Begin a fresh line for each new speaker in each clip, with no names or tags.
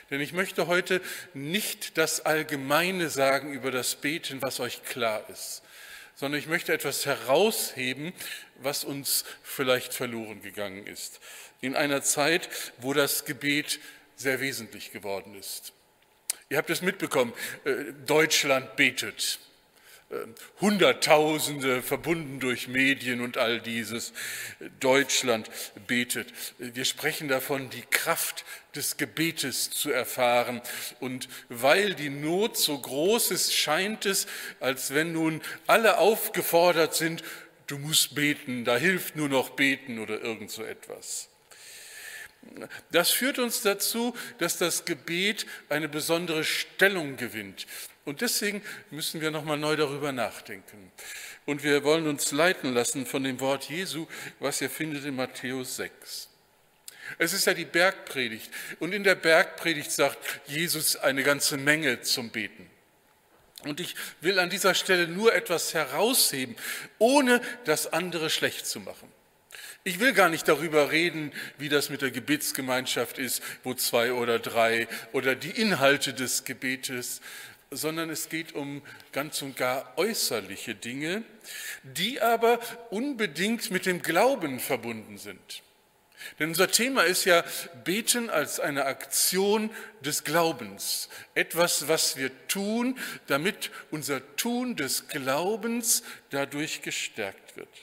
Denn ich möchte heute nicht das Allgemeine sagen über das Beten, was euch klar ist, sondern ich möchte etwas herausheben, was uns vielleicht verloren gegangen ist. In einer Zeit, wo das Gebet sehr wesentlich geworden ist. Ihr habt es mitbekommen, Deutschland betet. Hunderttausende verbunden durch Medien und all dieses. Deutschland betet. Wir sprechen davon, die Kraft des Gebetes zu erfahren. Und weil die Not so groß ist, scheint es, als wenn nun alle aufgefordert sind, du musst beten, da hilft nur noch beten oder irgend so etwas. Das führt uns dazu, dass das Gebet eine besondere Stellung gewinnt. Und deswegen müssen wir nochmal neu darüber nachdenken. Und wir wollen uns leiten lassen von dem Wort Jesu, was ihr findet in Matthäus 6. Es ist ja die Bergpredigt. Und in der Bergpredigt sagt Jesus eine ganze Menge zum Beten. Und ich will an dieser Stelle nur etwas herausheben, ohne das andere schlecht zu machen. Ich will gar nicht darüber reden, wie das mit der Gebetsgemeinschaft ist, wo 2 oder 3 oder die Inhalte des Gebetes, sondern es geht um ganz und gar äußerliche Dinge, die aber unbedingt mit dem Glauben verbunden sind. Denn unser Thema ist ja Beten als eine Aktion des Glaubens. Etwas, was wir tun, damit unser Tun des Glaubens dadurch gestärkt wird.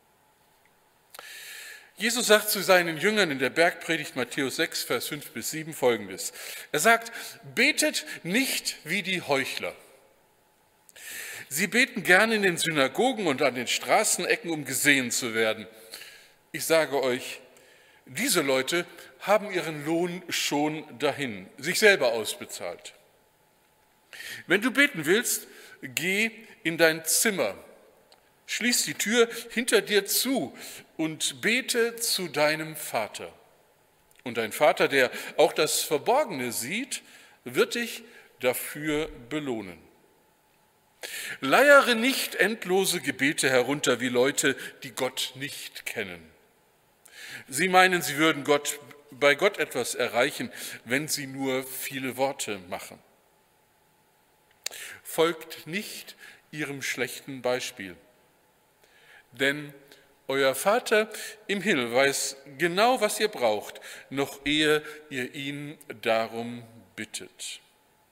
Jesus sagt zu seinen Jüngern in der Bergpredigt Matthäus 6, Vers 5 bis 7 Folgendes. Er sagt, betet nicht wie die Heuchler. Sie beten gerne in den Synagogen und an den Straßenecken, um gesehen zu werden. Ich sage euch, diese Leute haben ihren Lohn schon dahin, sich selber ausbezahlt. Wenn du beten willst, geh in dein Zimmer, schließ die Tür hinter dir zu und bete zu deinem Vater. Und dein Vater, der auch das Verborgene sieht, wird dich dafür belohnen. Leiere nicht endlose Gebete herunter wie Leute, die Gott nicht kennen. Sie meinen, sie würden bei Gott etwas erreichen, wenn sie nur viele Worte machen. Folgt nicht ihrem schlechten Beispiel. Denn euer Vater im Himmel weiß genau, was ihr braucht, noch ehe ihr ihn darum bittet.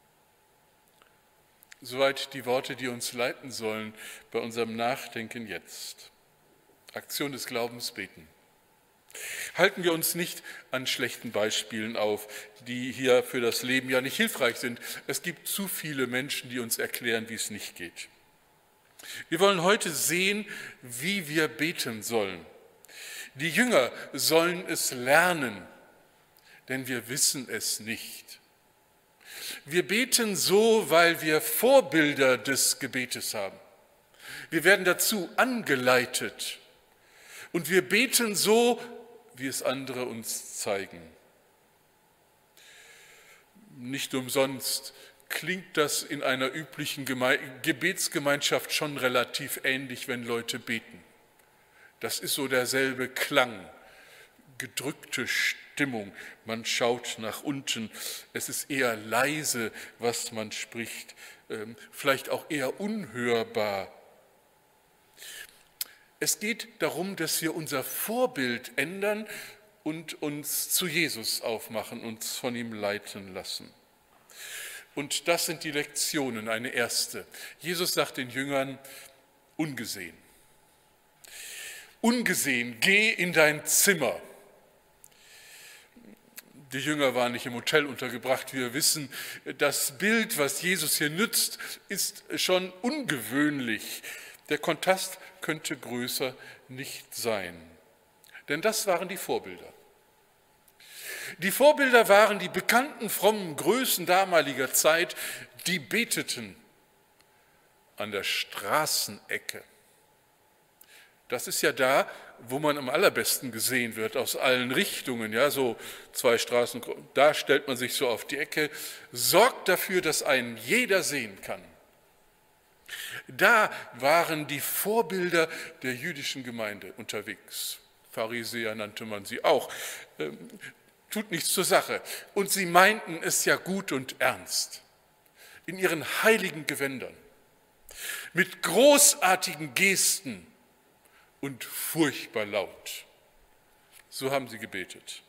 Soweit die Worte, die uns leiten sollen bei unserem Nachdenken jetzt. Aktion des Glaubens beten. Halten wir uns nicht an schlechten Beispielen auf, die hier für das Leben ja nicht hilfreich sind. Es gibt zu viele Menschen, die uns erklären, wie es nicht geht. Wir wollen heute sehen, wie wir beten sollen. Die Jünger sollen es lernen, denn wir wissen es nicht. Wir beten so, weil wir Vorbilder des Gebetes haben. Wir werden dazu angeleitet und wir beten so, wie es andere uns zeigen. Nicht umsonst klingt das in einer üblichen Gebetsgemeinschaft schon relativ ähnlich, wenn Leute beten. Das ist so derselbe Klang, gedrückte Stimmung, man schaut nach unten, es ist eher leise, was man spricht, vielleicht auch eher unhörbar. Es geht darum, dass wir unser Vorbild ändern und uns zu Jesus aufmachen, uns von ihm leiten lassen. Und das sind die Lektionen, eine erste. Jesus sagt den Jüngern, ungesehen. Ungesehen, geh in dein Zimmer. Die Jünger waren nicht im Hotel untergebracht. Wir wissen, das Bild, was Jesus hier nützt, ist schon ungewöhnlich. Der Kontrast könnte größer nicht sein. Denn das waren die Vorbilder. Die Vorbilder waren die bekannten frommen Größen damaliger Zeit, die beteten an der Straßenecke. Das ist ja da, wo man am allerbesten gesehen wird, aus allen Richtungen, ja, so 2 Straßen, da stellt man sich so auf die Ecke, sorgt dafür, dass einen jeder sehen kann. Da waren die Vorbilder der jüdischen Gemeinde unterwegs. Pharisäer nannte man sie auch. tut nichts zur Sache. Und sie meinten es ja gut und ernst. In ihren heiligen Gewändern, mit großartigen Gesten und furchtbar laut. So haben sie gebetet.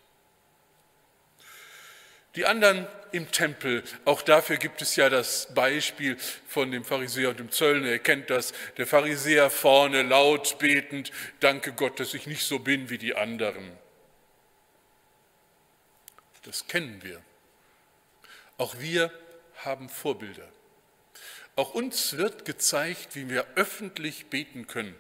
Die anderen im Tempel, auch dafür gibt es ja das Beispiel von dem Pharisäer und dem Zöllner. Ihr kennt das, der Pharisäer vorne laut betend, danke Gott, dass ich nicht so bin wie die anderen. Das kennen wir. Auch wir haben Vorbilder. Auch uns wird gezeigt, wie wir öffentlich beten können.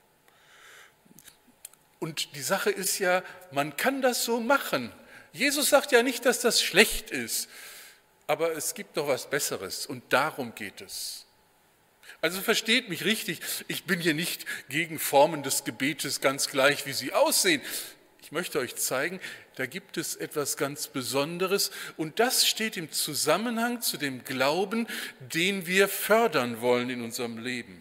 Und die Sache ist ja, man kann das so machen. Jesus sagt ja nicht, dass das schlecht ist, aber es gibt noch was Besseres und darum geht es. Also versteht mich richtig, ich bin hier nicht gegen Formen des Gebetes, ganz gleich, wie sie aussehen. Ich möchte euch zeigen, da gibt es etwas ganz Besonderes und das steht im Zusammenhang zu dem Glauben, den wir fördern wollen in unserem Leben.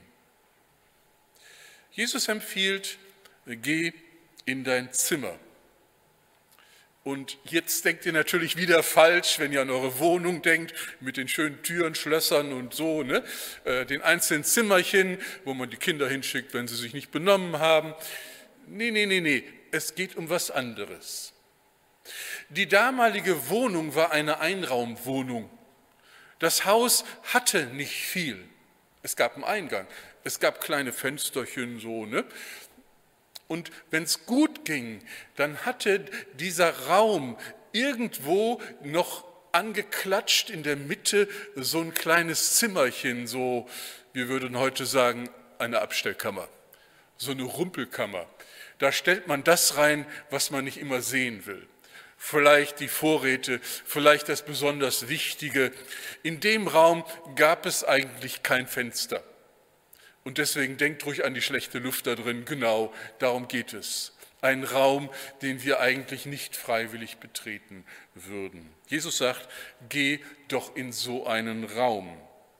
Jesus empfiehlt, geh in dein Zimmer. Und jetzt denkt ihr natürlich wieder falsch, wenn ihr an eure Wohnung denkt, mit den schönen Türen, Schlössern und so, ne? Den einzelnen Zimmerchen, wo man die Kinder hinschickt, wenn sie sich nicht benommen haben. Nee, es geht um was anderes. Die damalige Wohnung war eine Einraumwohnung. Das Haus hatte nicht viel. Es gab einen Eingang, es gab kleine Fensterchen, so, ne? Und wenn es gut ging, dann hatte dieser Raum irgendwo noch angeklatscht in der Mitte so ein kleines Zimmerchen, so, wir würden heute sagen, eine Abstellkammer, so eine Rumpelkammer. Da stellt man das rein, was man nicht immer sehen will. Vielleicht die Vorräte, vielleicht das besonders Wichtige. In dem Raum gab es eigentlich kein Fenster. Und deswegen denkt ruhig an die schlechte Luft da drin, genau, darum geht es. Ein Raum, den wir eigentlich nicht freiwillig betreten würden. Jesus sagt, geh doch in so einen Raum.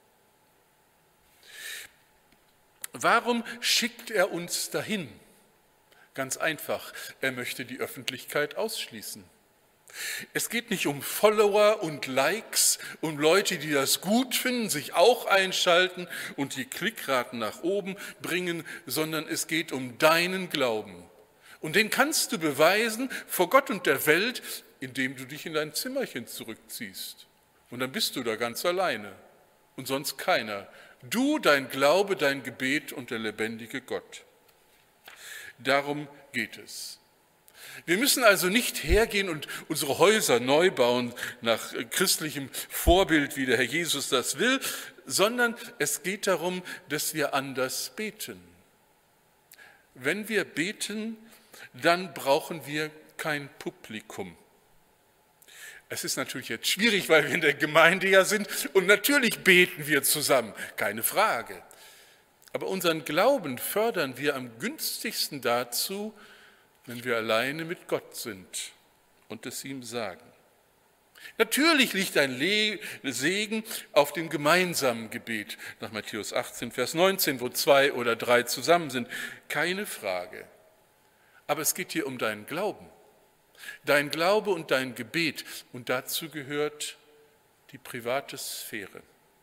Warum schickt er uns dahin? Ganz einfach, er möchte die Öffentlichkeit ausschließen. Es geht nicht um Follower und Likes, um Leute, die das gut finden, sich auch einschalten und die Klickraten nach oben bringen, sondern es geht um deinen Glauben. Und den kannst du beweisen vor Gott und der Welt, indem du dich in dein Zimmerchen zurückziehst. Und dann bist du da ganz alleine und sonst keiner. Du, dein Glaube, dein Gebet und der lebendige Gott. Darum geht es. Wir müssen also nicht hergehen und unsere Häuser neu bauen nach christlichem Vorbild, wie der Herr Jesus das will, sondern es geht darum, dass wir anders beten. Wenn wir beten, dann brauchen wir kein Publikum. Es ist natürlich jetzt schwierig, weil wir in der Gemeinde ja sind und natürlich beten wir zusammen, keine Frage. Aber unseren Glauben fördern wir am günstigsten dazu, wenn wir alleine mit Gott sind und es ihm sagen. Natürlich liegt ein Segen auf dem gemeinsamen Gebet, nach Matthäus 18, Vers 19, wo 2 oder 3 zusammen sind, keine Frage. Aber es geht hier um deinen Glauben. Dein Glaube und dein Gebet und dazu gehört die private Sphäre.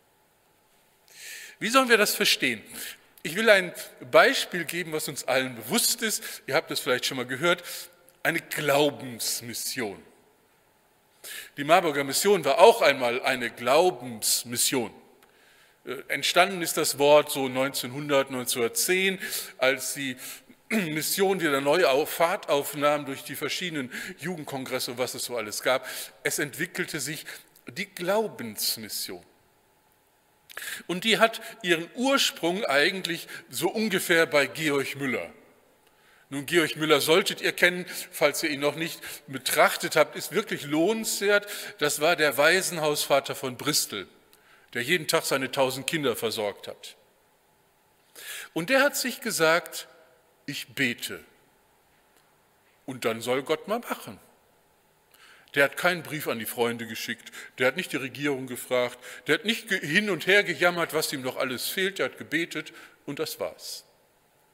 Wie sollen wir das verstehen? Ich will ein Beispiel geben, was uns allen bewusst ist. Ihr habt es vielleicht schon mal gehört, eine Glaubensmission. Die Marburger Mission war auch einmal eine Glaubensmission. Entstanden ist das Wort so 1910, als die Mission wieder neu Fahrt aufnahm durch die verschiedenen Jugendkongresse und was es so alles gab. Es entwickelte sich die Glaubensmission. Und die hat ihren Ursprung eigentlich so ungefähr bei Georg Müller. Nun, Georg Müller solltet ihr kennen, falls ihr ihn noch nicht betrachtet habt, ist wirklich lohnenswert. Das war der Waisenhausvater von Bristol, der jeden Tag seine 1000 Kinder versorgt hat. Und der hat sich gesagt, ich bete und dann soll Gott mal machen. Der hat keinen Brief an die Freunde geschickt, der hat nicht die Regierung gefragt, der hat nicht hin und her gejammert, was ihm noch alles fehlt, der hat gebetet und das war's.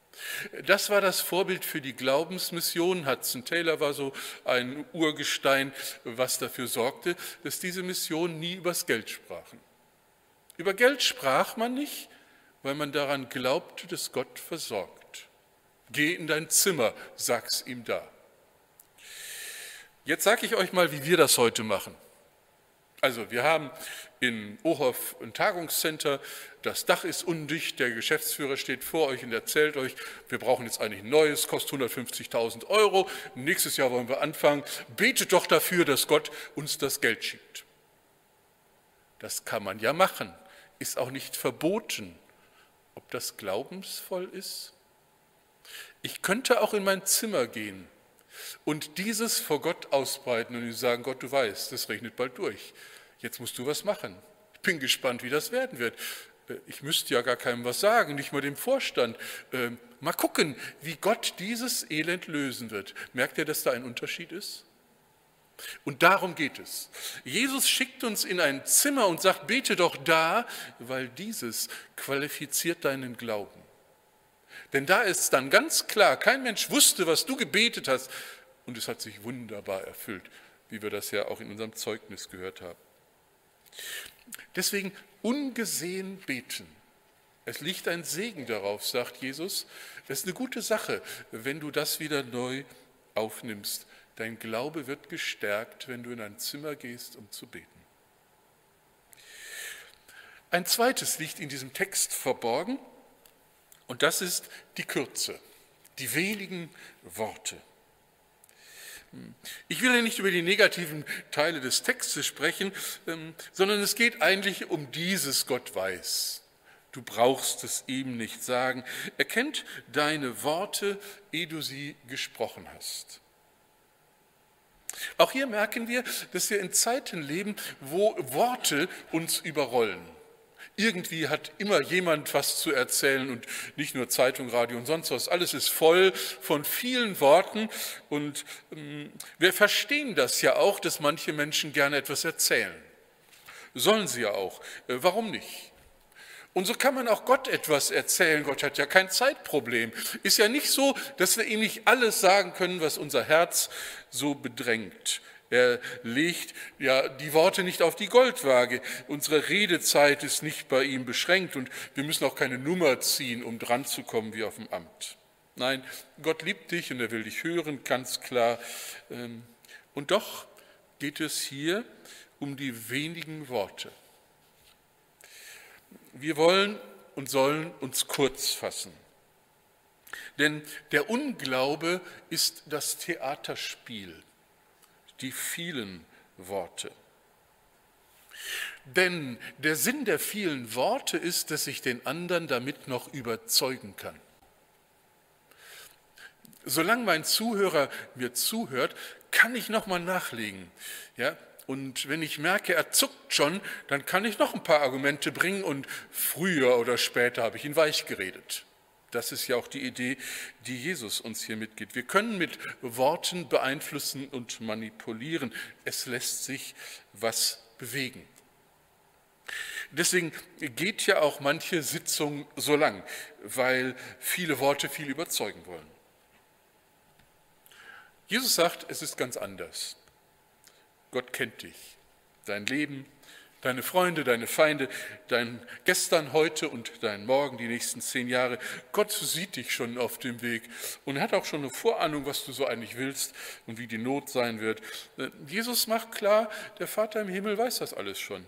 Das war das Vorbild für die Glaubensmission. Hudson Taylor war so ein Urgestein, was dafür sorgte, dass diese Missionen nie übers Geld sprachen. Über Geld sprach man nicht, weil man daran glaubte, dass Gott versorgt. Geh in dein Zimmer, sag's ihm da. Jetzt sage ich euch mal, wie wir das heute machen. Also wir haben in Ohof ein Tagungscenter, das Dach ist undicht, der Geschäftsführer steht vor euch und erzählt euch, wir brauchen jetzt eigentlich ein neues, kostet 150.000 Euro, nächstes Jahr wollen wir anfangen, betet doch dafür, dass Gott uns das Geld schickt. Das kann man ja machen, ist auch nicht verboten. Ob das glaubensvoll ist? Ich könnte auch in mein Zimmer gehen und dieses vor Gott ausbreiten und ihm sagen, Gott, du weißt, das regnet bald durch. Jetzt musst du was machen. Ich bin gespannt, wie das werden wird. Ich müsste ja gar keinem was sagen, nicht mal dem Vorstand. Mal gucken, wie Gott dieses Elend lösen wird. Merkt ihr, dass da ein Unterschied ist? Und darum geht es. Jesus schickt uns in ein Zimmer und sagt, bete doch da, weil dieses qualifiziert deinen Glauben. Denn da ist dann ganz klar, kein Mensch wusste, was du gebetet hast. Und es hat sich wunderbar erfüllt, wie wir das ja auch in unserem Zeugnis gehört haben. Deswegen ungesehen beten. Es liegt ein Segen darauf, sagt Jesus. Das ist eine gute Sache, wenn du das wieder neu aufnimmst. Dein Glaube wird gestärkt, wenn du in ein Zimmer gehst, um zu beten. Ein zweites liegt in diesem Text verborgen, und das ist die Kürze, die wenigen Worte. Ich will ja nicht über die negativen Teile des Textes sprechen, sondern es geht eigentlich um dieses Gott weiß. Du brauchst es ihm nicht sagen. Er kennt deine Worte, ehe du sie gesprochen hast. Auch hier merken wir, dass wir in Zeiten leben, wo Worte uns überrollen. Irgendwie hat immer jemand was zu erzählen und nicht nur Zeitung, Radio und sonst was. Alles ist voll von vielen Worten und wir verstehen das ja auch, dass manche Menschen gerne etwas erzählen. Sollen sie ja auch. Warum nicht? Und so kann man auch Gott etwas erzählen. Gott hat ja kein Zeitproblem. Ist ja nicht so, dass wir ihm nicht alles sagen können, was unser Herz so bedrängt. Er legt ja die Worte nicht auf die Goldwaage. Unsere Redezeit ist nicht bei ihm beschränkt und wir müssen auch keine Nummer ziehen, um dran zu kommen wie auf dem Amt. Nein, Gott liebt dich und er will dich hören, ganz klar. Und doch geht es hier um die wenigen Worte. Wir wollen und sollen uns kurz fassen. Denn der Unglaube ist das Theaterspiel. Die vielen Worte. Denn der Sinn der vielen Worte ist, dass ich den anderen damit noch überzeugen kann. Solange mein Zuhörer mir zuhört, kann ich nochmal nachlegen. Ja? Und wenn ich merke, er zuckt schon, dann kann ich noch ein paar Argumente bringen und früher oder später habe ich ihn weich geredet. Das ist ja auch die Idee, die Jesus uns hier mitgibt. Wir können mit Worten beeinflussen und manipulieren. Es lässt sich was bewegen. Deswegen geht ja auch manche Sitzung so lang, weil viele Worte viel überzeugen wollen. Jesus sagt, es ist ganz anders. Gott kennt dich, dein Leben, deine Freunde, deine Feinde, dein Gestern, heute und dein Morgen, die nächsten 10 Jahre. Gott sieht dich schon auf dem Weg und er hat auch schon eine Vorahnung, was du so eigentlich willst und wie die Not sein wird. Jesus macht klar, der Vater im Himmel weiß das alles schon.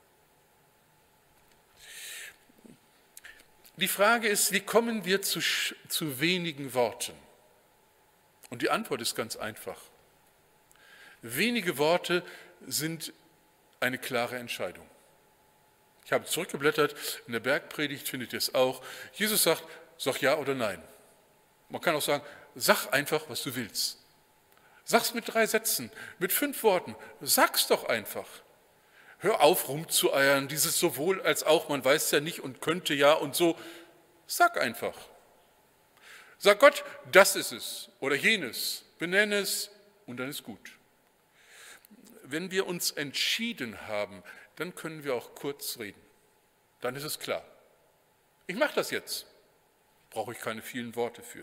Die Frage ist, wie kommen wir zu wenigen Worten? Und die Antwort ist ganz einfach. Wenige Worte sind eine klare Entscheidung. Ich habe zurückgeblättert, in der Bergpredigt findet ihr es auch. Jesus sagt, sag ja oder nein. Man kann auch sagen, sag einfach, was du willst. Sag's mit 3 Sätzen, mit 5 Worten. Sag's doch einfach. Hör auf, rumzueiern, dieses sowohl als auch, man weiß ja nicht und könnte ja und so. Sag einfach. Sag Gott, das ist es oder jenes. Benenne es und dann ist gut. Wenn wir uns entschieden haben, dann können wir auch kurz reden. Dann ist es klar. Ich mache das jetzt. brauche ich keine vielen Worte für.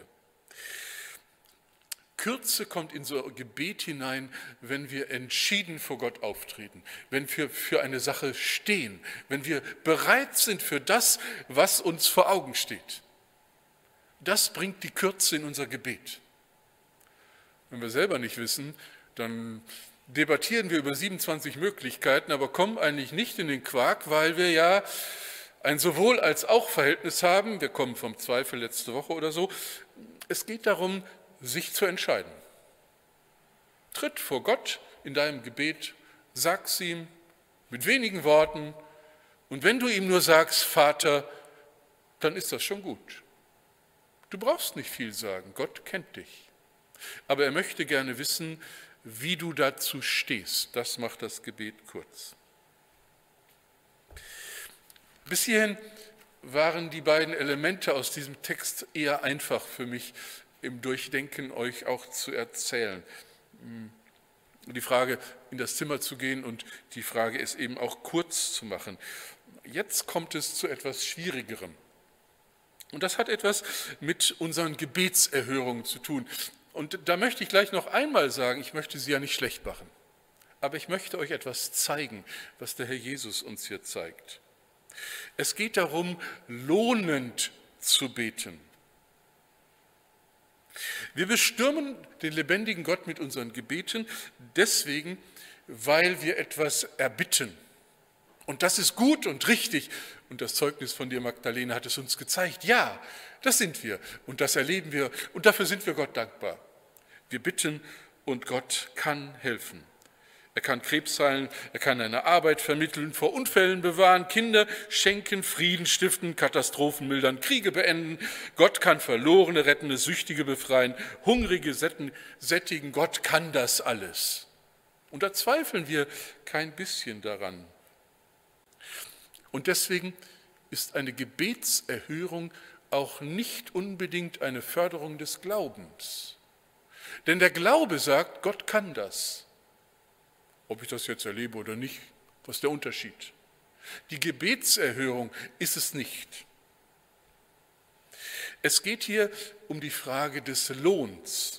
Kürze kommt in so ein Gebet hinein, wenn wir entschieden vor Gott auftreten, wenn wir für eine Sache stehen, wenn wir bereit sind für das, was uns vor Augen steht. Das bringt die Kürze in unser Gebet. Wenn wir selber nicht wissen, dann debattieren wir über 27 Möglichkeiten, aber kommen eigentlich nicht in den Quark, weil wir ja ein sowohl als auch Verhältnis haben. Wir kommen vom Zweifel letzte Woche oder so. Es geht darum, sich zu entscheiden. Tritt vor Gott in deinem Gebet, sag's ihm mit wenigen Worten und wenn du ihm nur sagst, Vater, dann ist das schon gut. Du brauchst nicht viel sagen, Gott kennt dich. Aber er möchte gerne wissen, wie du dazu stehst. Das macht das Gebet kurz. Bis hierhin waren die beiden Elemente aus diesem Text eher einfach für mich im Durchdenken euch auch zu erzählen. Die Frage, in das Zimmer zu gehen und die Frage, es eben auch kurz zu machen. Jetzt kommt es zu etwas Schwierigerem. Und das hat etwas mit unseren Gebetserhörungen zu tun. Und da möchte ich gleich noch einmal sagen, ich möchte sie ja nicht schlecht machen. Aber ich möchte euch etwas zeigen, was der Herr Jesus uns hier zeigt. Es geht darum, lohnend zu beten. Wir bestürmen den lebendigen Gott mit unseren Gebeten deswegen, weil wir etwas erbitten. Und das ist gut und richtig. Und das Zeugnis von dir, Magdalene, hat es uns gezeigt. Ja, das sind wir und das erleben wir und dafür sind wir Gott dankbar. Wir bitten und Gott kann helfen. Er kann Krebs heilen, er kann eine Arbeit vermitteln, vor Unfällen bewahren, Kinder schenken, Frieden stiften, Katastrophen mildern, Kriege beenden. Gott kann Verlorene retten, Süchtige befreien, Hungrige sättigen. Gott kann das alles. Und da zweifeln wir kein bisschen daran. Und deswegen ist eine Gebetserhörung auch nicht unbedingt eine Förderung des Glaubens. Denn der Glaube sagt, Gott kann das. Ob ich das jetzt erlebe oder nicht, was ist der Unterschied? Die Gebetserhörung ist es nicht. Es geht hier um die Frage des Lohns.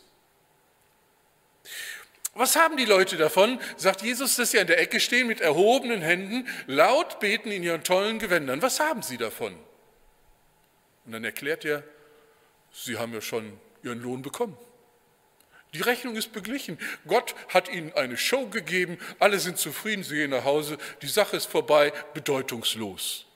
Was haben die Leute davon, sagt Jesus, dass sie an der Ecke stehen mit erhobenen Händen, laut beten in ihren tollen Gewändern? Was haben sie davon? Und dann erklärt er, sie haben ja schon ihren Lohn bekommen. Die Rechnung ist beglichen. Gott hat ihnen eine Show gegeben, alle sind zufrieden, sie gehen nach Hause, die Sache ist vorbei, bedeutungslos.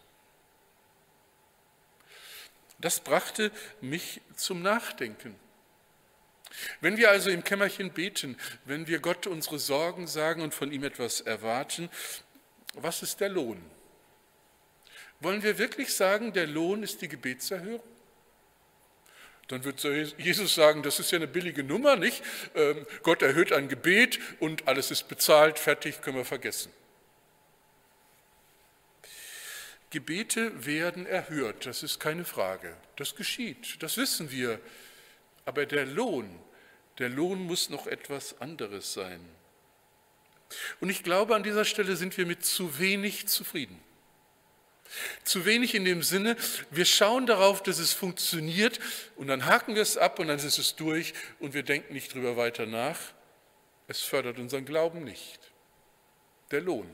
Das brachte mich zum Nachdenken. Wenn wir also im Kämmerchen beten, wenn wir Gott unsere Sorgen sagen und von ihm etwas erwarten, was ist der Lohn? Wollen wir wirklich sagen, der Lohn ist die Gebetserhörung? Dann wird Jesus sagen, das ist ja eine billige Nummer, nicht? Gott erhört ein Gebet und alles ist bezahlt, fertig, können wir vergessen. Gebete werden erhört, das ist keine Frage. Das geschieht, das wissen wir. Aber der Lohn muss noch etwas anderes sein. Und ich glaube, an dieser Stelle sind wir mit zu wenig zufrieden. Zu wenig in dem Sinne, wir schauen darauf, dass es funktioniert und dann haken wir es ab und dann ist es durch und wir denken nicht drüber weiter nach. Es fördert unseren Glauben nicht. Der Lohn.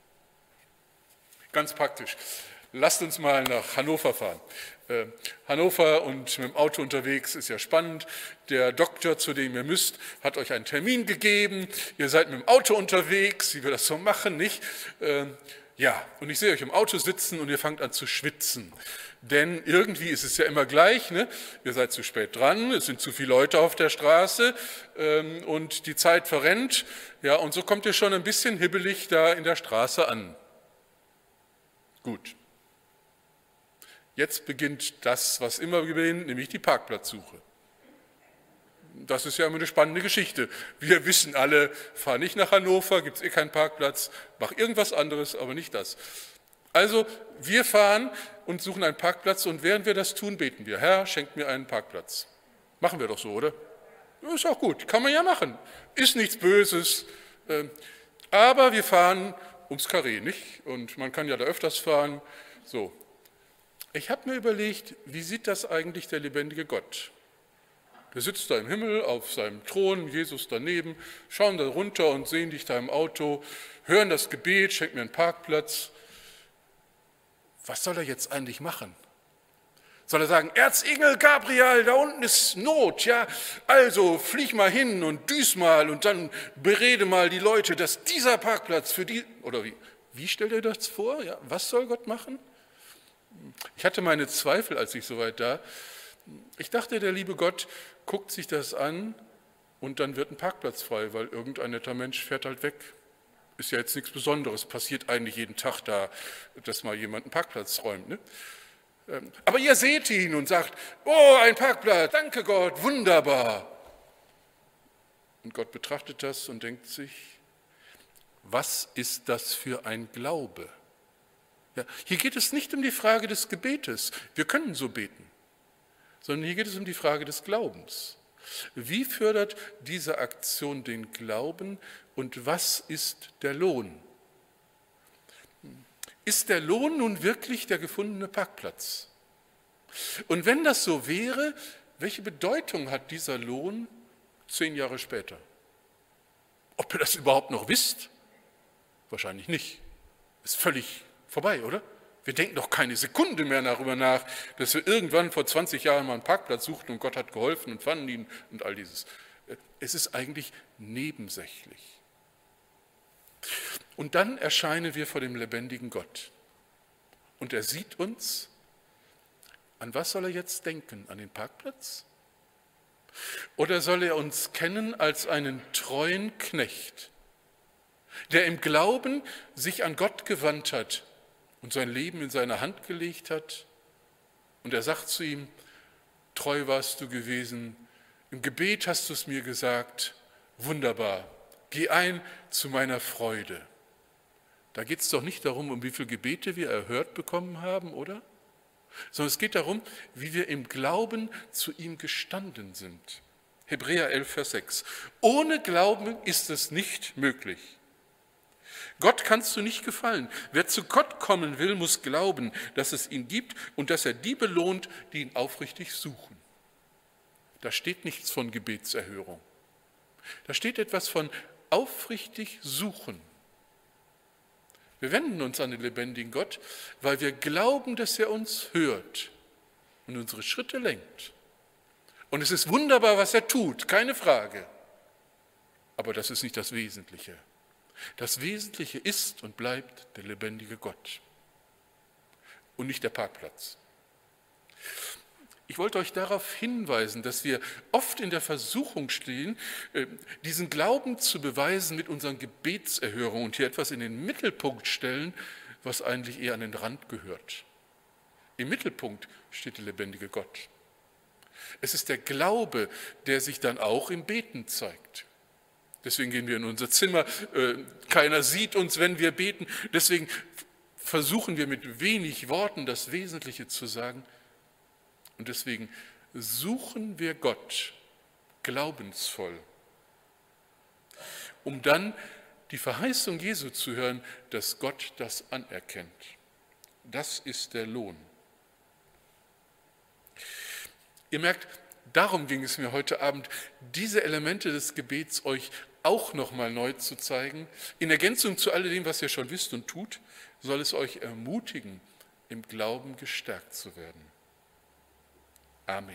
Ganz praktisch. Lasst uns mal nach Hannover fahren. Hannover und mit dem Auto unterwegs ist ja spannend. Der Doktor, zu dem ihr müsst, hat euch einen Termin gegeben. Ihr seid mit dem Auto unterwegs, wie wir das so machen, nicht? Ja, und ich sehe euch im Auto sitzen und ihr fangt an zu schwitzen. Denn irgendwie ist es ja immer gleich, ne? Ihr seid zu spät dran, es sind zu viele Leute auf der Straße und die Zeit verrennt. Ja, und so kommt ihr schon ein bisschen hibbelig da in der Straße an. Gut. Jetzt beginnt das, was immer beginnt, nämlich die Parkplatzsuche. Das ist ja immer eine spannende Geschichte. Wir wissen alle, fahr nicht nach Hannover, gibt es keinen Parkplatz, mach irgendwas anderes, aber nicht das. Also wir fahren und suchen einen Parkplatz und während wir das tun, beten wir, Herr, schenk mir einen Parkplatz. Machen wir doch so, oder? Ist auch gut, kann man ja machen. Ist nichts Böses. Aber wir fahren ums Karree, nicht? Und man kann ja da öfters fahren. So. Ich habe mir überlegt, wie sieht das eigentlich der lebendige Gott? Der sitzt da im Himmel auf seinem Thron, Jesus daneben, schauen da runter und sehen dich da im Auto, hören das Gebet, schenken mir einen Parkplatz. Was soll er jetzt eigentlich machen? Soll er sagen, Erzengel Gabriel, da unten ist Not, ja, also flieg mal hin und düs mal und dann berede mal die Leute, dass dieser Parkplatz für die, oder wie? Wie stellt er das vor? Ja, was soll Gott machen? Ich hatte meine Zweifel, als ich soweit da. Ich dachte, der liebe Gott guckt sich das an und dann wird ein Parkplatz frei, weil irgendein netter Mensch fährt halt weg. Ist ja jetzt nichts Besonderes, passiert eigentlich jeden Tag da, dass mal jemand einen Parkplatz räumt. Ne? Aber ihr seht ihn und sagt, oh, ein Parkplatz, danke Gott, wunderbar. Und Gott betrachtet das und denkt sich, was ist das für ein Glaube? Ja, hier geht es nicht um die Frage des Gebetes, wir können so beten, sondern hier geht es um die Frage des Glaubens. Wie fördert diese Aktion den Glauben und was ist der Lohn? Ist der Lohn nun wirklich der gefundene Parkplatz? Und wenn das so wäre, welche Bedeutung hat dieser Lohn 10 Jahre später? Ob ihr das überhaupt noch wisst? Wahrscheinlich nicht. Ist völlig vorbei, oder? Wir denken doch keine Sekunde mehr darüber nach, dass wir irgendwann vor 20 Jahren mal einen Parkplatz suchten und Gott hat geholfen und fanden ihn und all dieses. Es ist eigentlich nebensächlich. Und dann erscheinen wir vor dem lebendigen Gott. Und er sieht uns. An was soll er jetzt denken? An den Parkplatz? Oder soll er uns kennen als einen treuen Knecht, der im Glauben sich an Gott gewandt hat und sein Leben in seine Hand gelegt hat? Und er sagt zu ihm, treu warst du gewesen, im Gebet hast du es mir gesagt, wunderbar, geh ein zu meiner Freude. Da geht es doch nicht darum, um wie viele Gebete wir erhört bekommen haben, oder? Sondern es geht darum, wie wir im Glauben zu ihm gestanden sind. Hebräer 11, Vers 6. Ohne Glauben ist es nicht möglich. Gott kannst du nicht gefallen. Wer zu Gott kommen will, muss glauben, dass es ihn gibt und dass er die belohnt, die ihn aufrichtig suchen. Da steht nichts von Gebetserhörung. Da steht etwas von aufrichtig suchen. Wir wenden uns an den lebendigen Gott, weil wir glauben, dass er uns hört und unsere Schritte lenkt. Und es ist wunderbar, was er tut, keine Frage. Aber das ist nicht das Wesentliche. Das Wesentliche ist und bleibt der lebendige Gott und nicht der Parkplatz. Ich wollte euch darauf hinweisen, dass wir oft in der Versuchung stehen, diesen Glauben zu beweisen mit unseren Gebetserhörungen und hier etwas in den Mittelpunkt stellen, was eigentlich eher an den Rand gehört. Im Mittelpunkt steht der lebendige Gott. Es ist der Glaube, der sich dann auch im Beten zeigt. Deswegen gehen wir in unser Zimmer, keiner sieht uns, wenn wir beten. Deswegen versuchen wir mit wenig Worten das Wesentliche zu sagen. Und deswegen suchen wir Gott glaubensvoll, um dann die Verheißung Jesu zu hören, dass Gott das anerkennt. Das ist der Lohn. Ihr merkt, darum ging es mir heute Abend, diese Elemente des Gebets euch auch nochmal neu zu zeigen. In Ergänzung zu alledem, was ihr schon wisst und tut, soll es euch ermutigen, im Glauben gestärkt zu werden. Amen.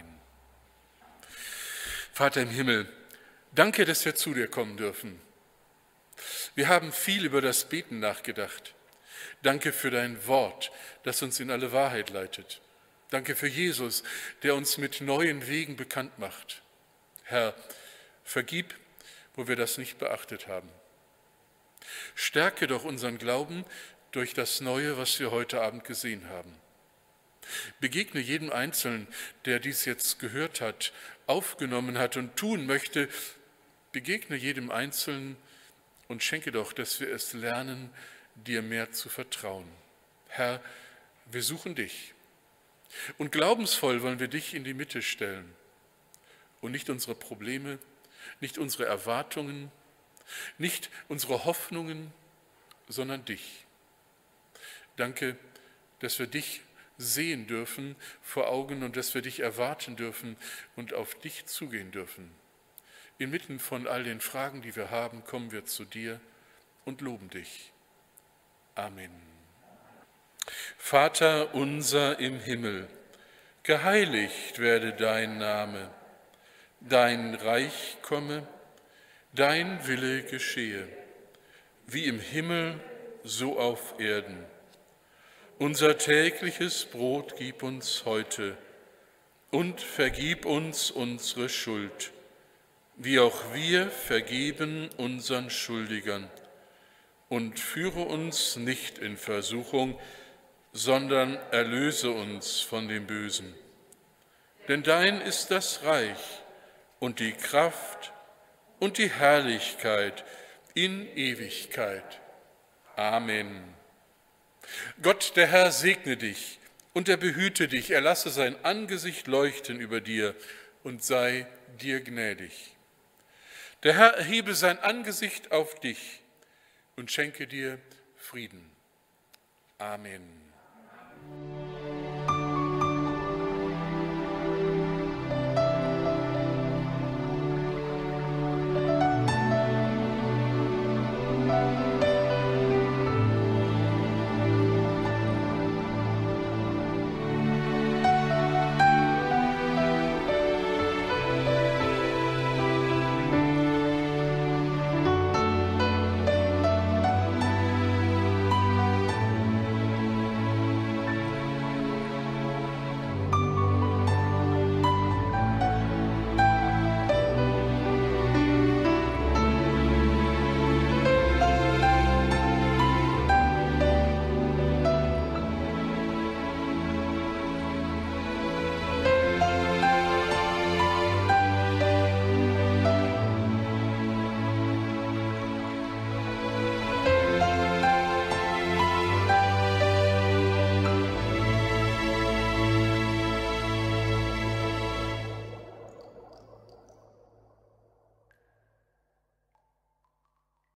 Vater im Himmel, danke, dass wir zu dir kommen dürfen. Wir haben viel über das Beten nachgedacht. Danke für dein Wort, das uns in alle Wahrheit leitet. Danke für Jesus, der uns mit neuen Wegen bekannt macht. Herr, vergib, wo wir das nicht beachtet haben. Stärke doch unseren Glauben durch das Neue, was wir heute Abend gesehen haben. Begegne jedem Einzelnen, der dies jetzt gehört hat, aufgenommen hat und tun möchte. Begegne jedem Einzelnen und schenke doch, dass wir es lernen, dir mehr zu vertrauen. Herr, wir suchen dich. Und glaubensvoll wollen wir dich in die Mitte stellen und nicht unsere Probleme, nicht unsere Erwartungen, nicht unsere Hoffnungen, sondern dich. Danke, dass wir dich sehen dürfen vor Augen und dass wir dich erwarten dürfen und auf dich zugehen dürfen. Inmitten von all den Fragen, die wir haben, kommen wir zu dir und loben dich. Amen. Vater unser im Himmel, geheiligt werde dein Name, dein Reich komme, dein Wille geschehe, wie im Himmel, so auf Erden. Unser tägliches Brot gib uns heute und vergib uns unsere Schuld, wie auch wir vergeben unseren Schuldigern. Und führe uns nicht in Versuchung, sondern erlöse uns von dem Bösen. Denn dein ist das Reich und die Kraft und die Herrlichkeit in Ewigkeit. Amen. Gott, der Herr, segne dich und er behüte dich, er lasse sein Angesicht leuchten über dir und sei dir gnädig. Der Herr erhebe sein Angesicht auf dich und schenke dir Frieden. Amen.